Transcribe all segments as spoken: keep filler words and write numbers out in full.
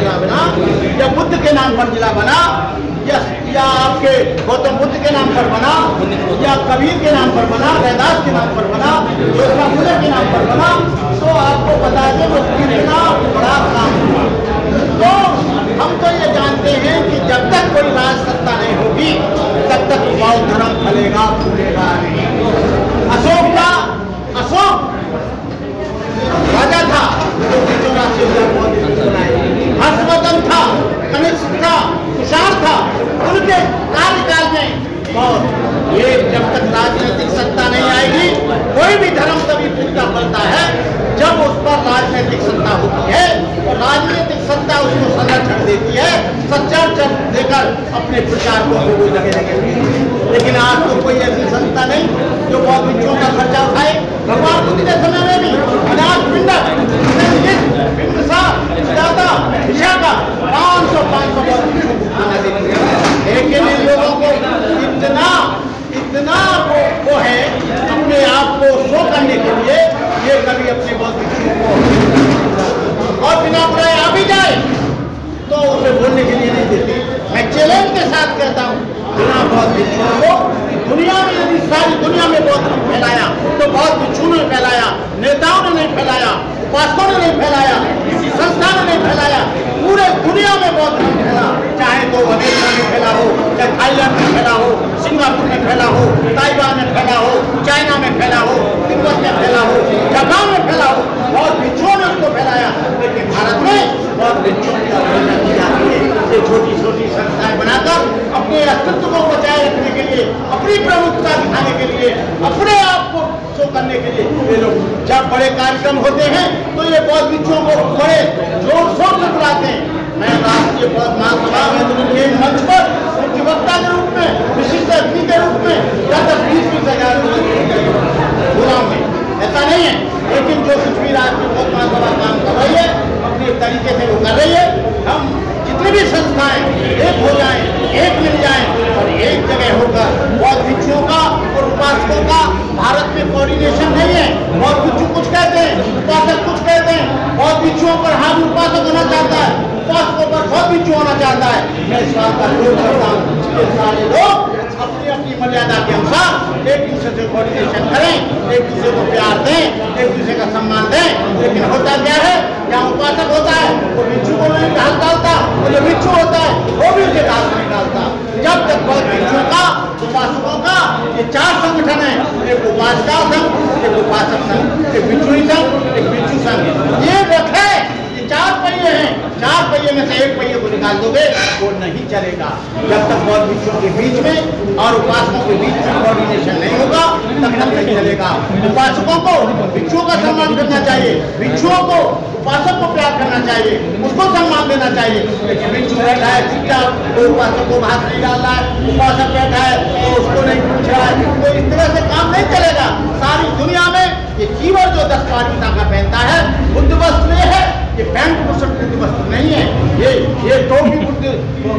जिला बना, या बुद्ध के नाम पर जिला बना, या या आपके गौतम बुद्ध के नाम पर बना, या कबीर के नाम पर बना, रैदास के नाम पर बना, ज्योतिबा फुले के नाम पर बना, तो आपको बता दें वो कितना बड़ा काम हुआ। तो हम तो ये जानते हैं कि जब तक कोई राज सत्ता नहीं होगी तब तक बौद्ध धर्म फलेगा फूलेगा नहीं। अशोक का अशोक राजा था, हर्षवर्धन था, कनिष्क था, कुषाण था, उनके कार्यकाल में और ये जब तक राजनीतिक सत्ता नहीं आएगी, कोई भी धर्म तभी पूरा पड़ता है जब उस पर राजनीतिक सत्ता होती है और राजनीतिक सत्ता उसको संरक्षण देती है, सच्चा देकर अपने प्रचार को वो लगे लगे। लेकिन आज तो कोई ऐसी संस्था नहीं जो बहुत बच्चों का खर्चा उठाए। भगवान बुद्ध के समय में भी अनाज पिंडक का पाँच सौ पाँच सौ खाना देते हैं। लेकिन इन लोगों को इतना इतना वो, वो है अपने आप को शो करने के लिए, ये कभी अपने बहुत बच्चों को और बिना बुराए आ भी जाए तो उसे बोलने के लिए नहीं देती। मैं चैलेंज के साथ कहता हूँ, बिना बहुत बच्चों को दुनिया में यदि सारी दुनिया में बहुत फैलाया तो बहुत बच्चों ने फैलाया, नेताओं ने नहीं फैलाया, उपासकों ने नहीं फैलाया, किसी संस्था ने नहीं फैलाया, पूरे दुनिया में बहुत नहीं फैला। चाहे तो अमेरिका में फैला हो, चाहे थाईलैंड में फैला हो, सिंगापुर में फैला हो, ताइवान में फैला हो, चाइना में फैला हो, तिब्बत में फैला हो, जापान में फैला हो, बहुत बिच्छुओं ने उसको फैलाया। लेकिन भारत में बहुत बिच्छुओं की अवहेलना की जाती है। ये छोटी छोटी संस्थाएं बनाकर अपने अस्तित्व को बचाए रखने के लिए, अपनी प्रमुखता दिखाने के लिए, अपने आप को शो करने के लिए ये लोग जब बड़े कार्यक्रम होते हैं तो ये बहुत बिच्छुओं को बड़े जोर शोर से बुलाते हैं। मैं राष्ट्रीय बौद्ध महासभा के मंच पर मुख्य वक्ता के रूप में, विशिष्ट अतिथि के रूप में या दस बीस बीस हजार बुलाऊं में, ऐसा नहीं है। लेकिन जो कुछ भी राष्ट्रीय बौद्ध महासभा काम कर रही है अपने तरीके से वो कर रही है। हम जितनी भी संस्थाएं एक हो जाएं, एक मिल जाएं और एक जगह होकर बौद्ध भिक्षुओं का और उपासकों का भारत में कोऑर्डिनेशन नहीं है। बौद्ध भिक्षु कुछ कहते हैं, उपासक कुछ कहते हैं। बौद्ध भिक्षुओं पर हाथ उपासक होना चाहता है, उपासकों पर बहुत भिक्षु होना चाहता है। मैं इस बात का विरोध करता हूँ। सारे लोग अपनी अपनी मर्यादा के अनुसार एक दूसरे से कोऑर्डिनेशन करें, एक दूसरे को प्यार दें, एक दूसरे का सम्मान दें। लेकिन होता क्या है, जहाँ उपासक होता है वो भिक्षु को नहीं ढाल डालता, वो जो भिक्षु होता है वो भी उसे ढाल नहीं डालता। जब तक बौद्ध भिक्षुओं का, उपासकों का ये चार संगठन है, एक उपासका संघ, एक उपासक संघ, एक भिक्षुणी संघ, एक भिक्षु संघ, ये रखे चार पहिए हैं। चार पहिए में से एक पहिए को निकाल दोगे वो नहीं चलेगा। जब तक बौद्ध भिक्षुओं के बीच में और उपासकों के बीच में कोऑर्डिनेशन नहीं होगा तब तक नहीं चलेगा। उपासकों को भिक्षुओं का सम्मान करना चाहिए, भिक्षुओं को उपासक को प्यार करना चाहिए, उसको सम्मान देना चाहिए। लेकिन भिक्षु बैठा है चुपचाप, तो उपासक को हाथ नहीं डाल रहा है, उपासक बैठा है तो उसको नहीं पूछ रहा है, तो इस तरह से काम नहीं चलेगा। सारी दुनिया में ये जीवन जो दस पारिता का पहनता है बुद्ध वस्त्र है, ये पैंट बुद्ध वस्त्र नहीं है, ये ये टोपी बुद्ध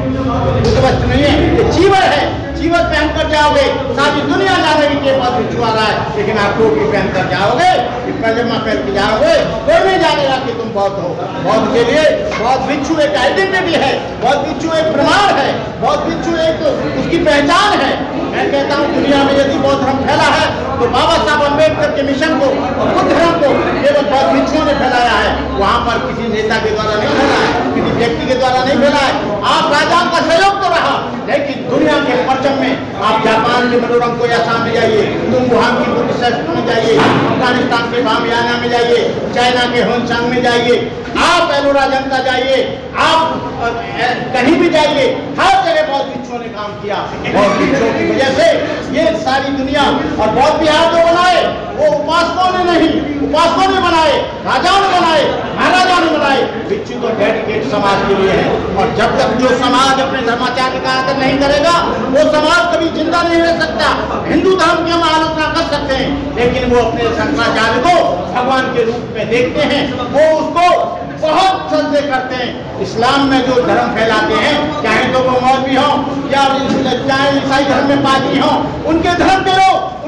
बुद्ध वस्त्र नहीं है, ये जीवन है। जीवन पहन कर जाओगे सारी दुनिया जानेगी के पास भिक्षु आ रहा है, लेकिन आप टोपी पहन कर जाओगे, पैजामा पहन के जाओगे, कोई नहीं जानेगा कि तुम बौद्ध हो। बौद्ध के लिए बौद्ध भिक्षु एक आइडेंटिटी है, बौद्ध भिक्षु एक प्रमाण है, बौद्ध भिक्षु एक उसकी पहचान है। मैं कहता हूँ दुनिया में यदि बौद्ध धर्म फैला है तो बाबा साहब अम्बेडकर के मिशन को और बुद्ध धर्म को केवल बौद्ध भिक्षुओं ने फैलाया है। वहाँ पर किसी नेता के द्वारा नहीं फैला है, किसी व्यक्ति के द्वारा नहीं फैला है। आप राजाओं का सहयोग तो रहा, लेकिन दुनिया के परचम में आप जापान के मनोरम को आसाम में जाइए, तुम वुहान की बुद्धिस्ट में जाइए, अफगानिस्तान के बामियाना में जाइए, चाइना के होनसांग में जाइए, आप एलोरा जनता जाइए, आप कहीं भी जाइए, हर जगह बौद्ध भिक्षुओं ने काम किया। बौद्ध भिक्षुओं की वजह से ये सारी दुनिया और बौद्ध विहार जो बनाए वो उपासकों ने नहीं, उपासकों ने बनाए, राजाओं ने बनाए, महाराजाओं ने बनाए। भिक्षु तो डेडिकेट समाज के लिए है। और जब तक जो समाज अपने धर्माचार्य का आदर नहीं करेगा वो समाज कभी जिंदा नहीं रह सकता। हिंदू धर्म की हम आलोचना कर सकते हैं, लेकिन वो अपने शंकराचार्य को भगवान के रूप में देखते हैं, वो उसको बहुत सजदे करते हैं। इस्लाम में जो धर्म फैलाते हैं, चाहे तो वो मौलवी हों या चाहे ईसाई धर्म में पादरी हों, उनके धर्म के लोग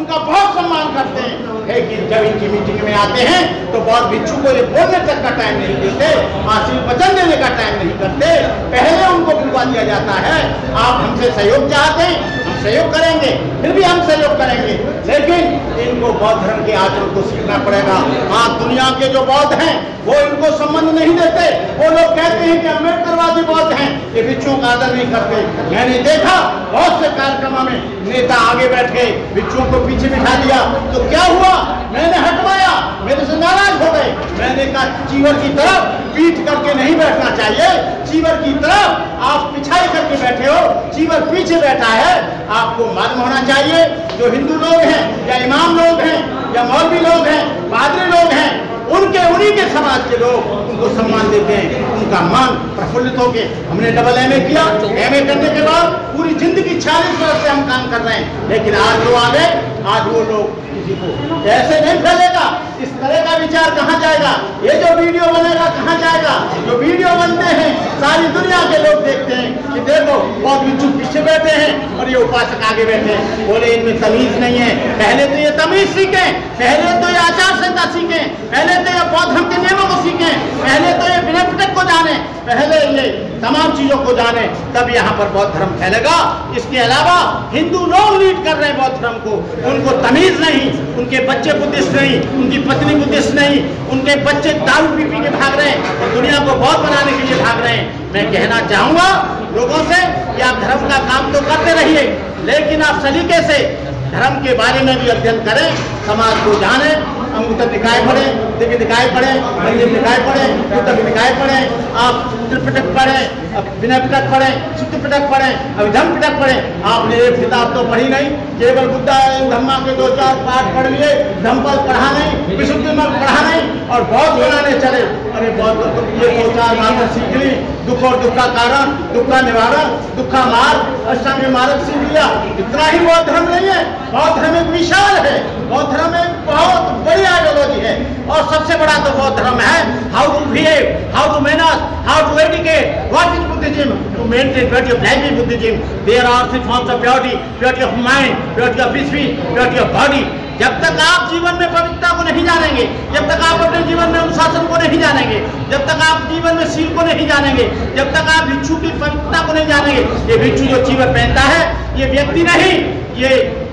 उनका बहुत सम्मान करते हैं, लेकिन जब इनकी मीटिंग में आते हैं तो बौद्ध भिक्षु को ये बोलने तक का टाइम नहीं देते, आशीर्वचन देने का टाइम नहीं करते, पहले उनको बुलवा दिया जाता है। आप हमसे सहयोग चाहते हैं, हम सहयोग करेंगे, फिर भी हम सहयोग करेंगे, लेकिन इनको बौद्ध धर्म के आचरण को सीखना पड़ेगा। हाँ, दुनिया के जो बौद्ध हैं वो इनको संबंध नहीं देते, वो लोग कहते हैं कि अम्बेडकरवादी बौद्ध हैं, ये भिक्षुओं का आदर नहीं करते। मैंने देखा बहुत से कार्यक्रमों में नेता आगे बैठ गए, भिक्षुओं को पीछे बिठा दिया, तो क्या हुआ, मैंने हटवाया, मेरे से नाराज हो गए। मैंने कहा चीवर की तरफ पीठ करके नहीं बैठना चाहिए, चीवर की तरफ आप पिछाई करके बैठे हो, चीवर पीछे बैठा है। आपको मालूम होना चाहिए जो हिंदू लोग हैं या इमाम लोग हैं या मौलवी लोग हैं, पादरी लोग हैं, उनके उन्हीं के समाज के लोग उनको सम्मान देते हैं, उनका मन प्रफुल्लित होके। हमने डबल एम ए किया, एम ए करने के बाद पूरी जिंदगी छियालीस वर्ष से हम काम कर रहे हैं, लेकिन आज जो आ गए, आज वो लोग किसी को ऐसे नहीं फैलेगा, इस तरह का विचार कहाँ जाएगा, ये जो वीडियो बनेगा कहाँ जाएगा। जो वीडियो बनते हैं सारी दुनिया के लोग देखते हैं कि देखो बहुत भिक्षु पीछे बैठे हैं और ये उपासक आगे बैठे हैं। बोले इनमें तमीज नहीं है, पहले तो ये तमीज सीखें, पहले तो ये आचार संहिता सीखें, पहले तो ये बौद्ध धर्म के नियमों को सीखें, पहले तो ये विनय पिटक को जाने, पहले ये तमाम चीजों को जाने, तब यहाँ पर बौद्ध धर्म फैलेगा। इसके अलावा हिंदू लोग लीड कर रहे हैं बौद्ध धर्म को, उनको तमीज नहीं, उनके बच्चे बुद्धिस्ट नहीं, उनकी पत्नी बुद्धिस्ट नहीं, उनके बच्चे दारू पी पी के भाग रहे हैं और दुनिया को बौद्ध बनाने के लिए भाग रहे हैं। मैं कहना चाहूंगा लोगों से कि आप धर्म का काम तो करते रहिए, लेकिन आप सलीके से धर्म के बारे में भी अध्ययन करें, समाज को जाने, अंगूठा निकाय पढ़े, दिव्य निकाय पढ़े, मंदिर निकाय पढ़े, उत्तर निकाय पढ़े, आप त्रिपिटक पढ़े, विनय पिटक पढ़े, सूत्र पिटक पढ़े, अभिधर्म पिटक पढ़े। आपने एक किताब तो पढ़ी नहीं, केवल बुद्धा धम्मा के दो चार पाठ पढ़ लिए, धम्मपद पढ़ा नहीं, विशुद्धि मत पढ़ा नहीं और बौद्ध बनाने चले। अरे बौद्ध तो ये दो चार बातें सीख ली, दुख और दुख का कारण, दुख का निवारण, दुख का मार्ग, अष्टांग मार्ग सीख लिया, इतना ही बौद्ध धर्म नहीं है। बौद्ध धर्म एक विशाल है, बौद्ध धर्म एक बहुत बड़ी आइडियोलॉजी है और सबसे बड़ा तो बौद्ध धर्म है how to behave, how to manners, how to educate. What is Buddhism? To maintain purity of life in Buddhism there are three forms of purity, purity of mind, purity of spirit, purity of body. जब तक आप जीवन में पवित्रता को नहीं जानेंगे, जब तक आप अपने जीवन में अनुशासन को नहीं जानेंगे, जब तक आप जीवन में सील को नहीं जानेंगे, जब तक आप भिक्षु की पवित्रता को नहीं जानेंगे। ये भिक्षु जो चीवर पहनता है ये व्यक्ति नहीं, ये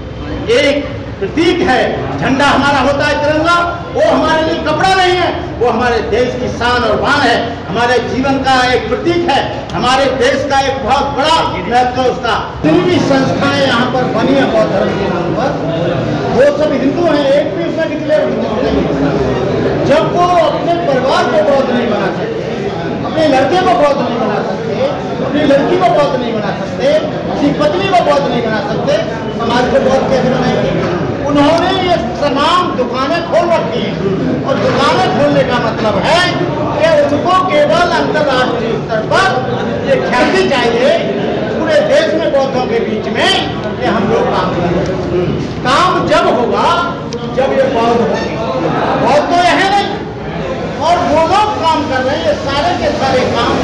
एक प्रतीक है। झंडा हमारा होता है तिरंगा, वो हमारे लिए कपड़ा नहीं है, वो हमारे देश की शान और बान है, हमारे जीवन का एक प्रतीक है, हमारे देश का एक बहुत बड़ा महत्व है उसका। जितनी भी संस्थाएं यहाँ पर बनी है बौद्ध धर्म के नाम पर, वो सब हिंदू हैं, एक भी उसमें डिक्लेयर नहीं। जब वो अपने परिवार को बौद्ध नहीं बना सकते, अपने लड़के को बौद्ध नहीं बना सकते, अपनी लड़की को बौद्ध नहीं बना सकते, अपनी पत्नी को बौद्ध नहीं बना सकते, समाज को बौद्ध कैसे बनाएंगे? उन्होंने ये तमाम दुकानें खोल रखी हैं और दुकानें खोलने का मतलब है कि उनको केवल अंतर्राष्ट्रीय स्तर पर ये ख्याति चाहिए पूरे देश में बौद्धों के बीच में कि हम लोग काम करें। काम जब होगा जब ये बौद्ध होंगे, बौद्ध तो यह है नहीं और वो लोग काम कर रहे हैं, ये सारे के सारे काम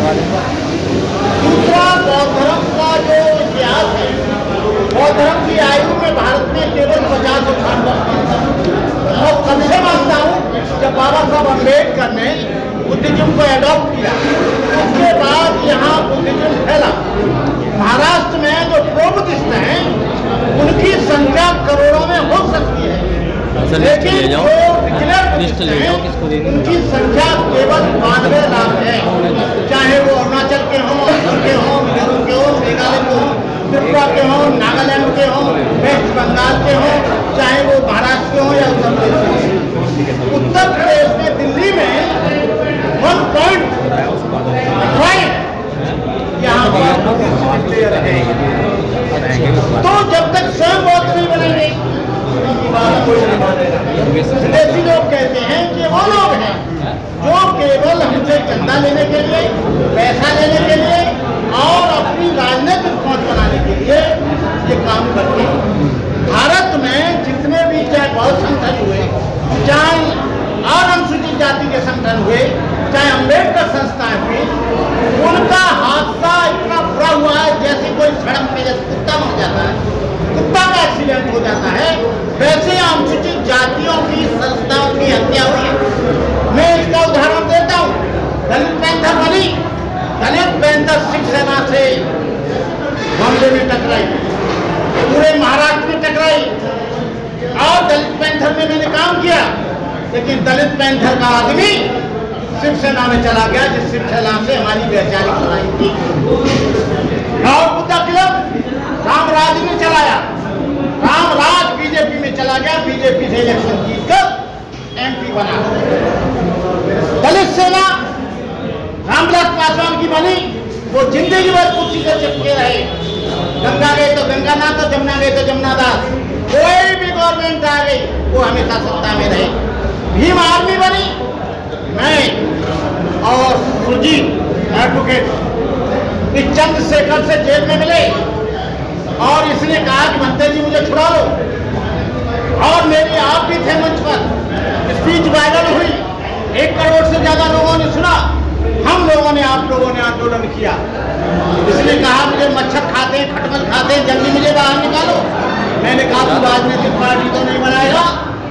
दूसरा बौद्ध धर्म का जो इतिहास है, बौद्ध धर्म की आयु में भारत में केवल पचास और साठ वर्ष और कब से मानता हूँ जब बाबा साहब अम्बेडकर ने बुद्धिज्म को एडॉप्ट किया, उसके बाद यहाँ बुद्धिज्म फैला। महाराष्ट्र में जो प्रो बुद्धिस्ट हैं उनकी संख्या करोड़ों में हो सकती है, लेकिन जो रेगुलर बुद्धिस्ट हैं उनकी संख्या केवल बानवे लाख है। चाहे वो अरुणाचल के हों, असम के हों, मिजोरम के हों, मेघालय के हों, त्रिपुरा के हों, नागालैंड के हों, वेस्ट बंगाल के हों, चाहे वो महाराष्ट्र के हों या उत्तर प्रदेश के। उत्तर प्रदेश में दिल्ली में वन पॉइंट फाइव यहाँ तो जब तक स्वयं बौद्ध नहीं बनेंगे विदेशी लोग कहते हैं कि वो लोग हैं जो केवल हमसे चंदा लेने के लिए, पैसा लेने के लिए और अपनी राजनीतिक पहुंच बनाने के लिए ये काम करते हैं। भारत में जितने भी चाहे बौद्ध संगठन हुए, चाहे और अनुसूचित जाति के संगठन हुए, चाहे अम्बेडकर संस्थाएं हुई, उनका हादसा इतना बुरा हुआ है जैसे कोई सड़क पे जैसे कुत्ता मर जाता है, कुत्ता का एक्सीडेंट हो जाता है, वैसे अनुसूचित जातियों की संस्थाओं की हत्या हुई है। मैं इसका उदाहरण देता हूँ। दलित पैंथर बनी, दलित पैंथर शिवसेना से बॉम्बे में टकराई, पूरे महाराष्ट्र में टकराई, और दलित पैंथर में मैंने काम किया, लेकिन दलित पैंथर का आदमी शिवसेना में चला गया, जिस शिवसेना से हमारी वैचारिक लड़ाई थी। और बुद्धा क्लब रामराज ने चलाया, रामराज बीजेपी में चला गया, बीजेपी से इलेक्शन जीतकर एमपी बना। दलित सेना रामविलास पासवान की बनी, वो जिंदगी भर कुर्सी से चिपके रहे। गंगा गए तो गंगानाथ, तो जमुना गए तो जमुनादास, कोई भी गवर्नमेंट आ गई वो हमेशा सत्ता में रहे। भीम आर्मी बनी, मैं और सुरजीत एडवोकेट इस चंद्रशेखर से जेल में मिले, और इसने कहा कि मंत्री जी मुझे छुड़ा लो, और मेरी आप भी थे मंच पर, स्पीच वायरल हुई, एक करोड़ से ज्यादा लोगों ने सुना। हम लोगों ने, आप लोगों ने आंदोलन किया। इसने कहा मुझे मच्छर खाते हैं, खटमल खाते हैं, जल्दी मुझे बाहर निकालो। मैंने कहा तू राजनीतिक पार्टी तो नहीं बनाएगा,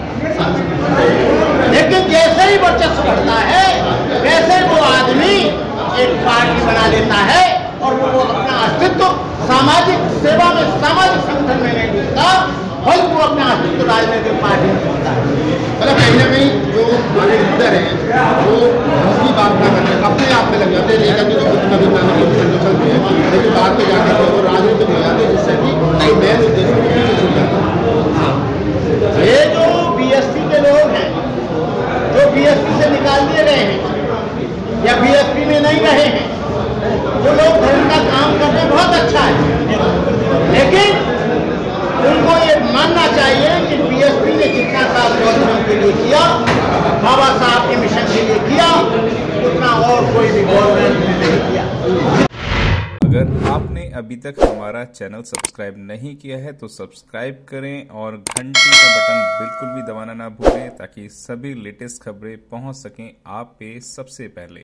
लेकिन जैसे ही वर्चस्व बढ़ता है वैसे वो आदमी एक पार्टी बना लेता है, और वो अपना अस्तित्व सामाजिक सेवा में, सामाजिक संगठन में नहीं ढूंढता, बल्कि वो अपना अस्तित्व राजनीतिक पार्टी में ढूंढता है। मतलब कहीं ना कहीं जो हमारे लीडर हैं वो दूसरी बात ना करते, अपने आप में लग जाते हैं, लेकर के जो कभी कंडीशन में है, लेकिन बात में जाकर के वो राजनीतिक हो जाते हैं, जिससे कि कई मेन उद्देश्यों को पीछे छूट जाता है। ये जो बीएसपी के लोग हैं, जो बीएसपी से निकाल दिए गए हैं या बीएसपी में नहीं रहे हैं, वो लोग धर्म का काम करने बहुत अच्छा है, लेकिन उनको ये मानना चाहिए कि बीएसपी ने जितना काम गवर्नमेंट के लिए किया, बाबा साहब के मिशन के लिए किया, उतना और कोई भी गवर्नमेंट ने नहीं किया। अगर आपने अभी तक हमारा चैनल सब्सक्राइब नहीं किया है तो सब्सक्राइब करें और घंटी का बटन बिल्कुल भी दबाना ना भूलें, ताकि सभी लेटेस्ट खबरें पहुंच सकें आप पे सबसे पहले।